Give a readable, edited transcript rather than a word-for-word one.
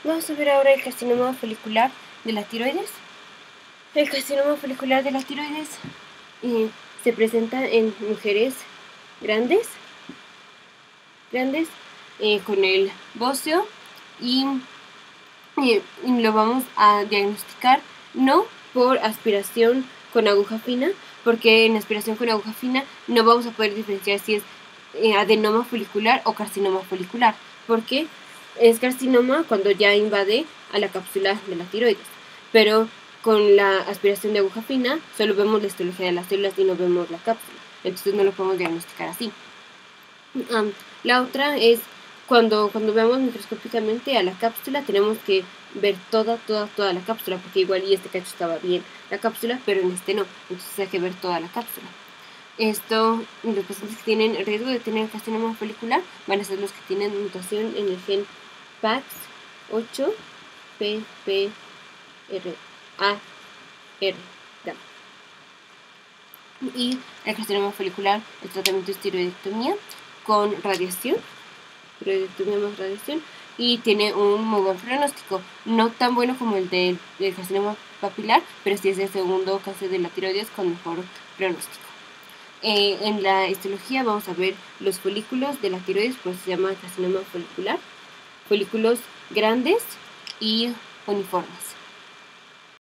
Vamos a ver ahora el carcinoma folicular de la tiroides. El carcinoma folicular de la tiroides se presenta en mujeres grandes con el bóceo y lo vamos a diagnosticar no por aspiración con aguja fina, porque en aspiración con aguja fina no vamos a poder diferenciar si es adenoma folicular o carcinoma folicular, porque es carcinoma cuando ya invade a la cápsula de la tiroides, pero con la aspiración de aguja fina solo vemos la histología de las células y no vemos la cápsula, entonces no lo podemos diagnosticar así. La otra es cuando veamos microscópicamente a la cápsula, tenemos que ver toda la cápsula, porque igual y este cacho estaba bien la cápsula, pero en este no, entonces hay que ver toda la cápsula. Los pacientes que tienen riesgo de tener carcinoma folicular van a ser los que tienen mutación en el gen PAX8 PPRAR. Y el carcinoma folicular, el tratamiento es tiroidectomía con radiación, tiroidectomía más radiación, y tiene un muy buen pronóstico, no tan bueno como el del carcinoma papilar, pero sí es el segundo cáncer de la tiroides con mejor pronóstico. En la histología vamos a ver los folículos de la tiroides, pues se llama carcinoma folicular, folículos grandes y uniformes.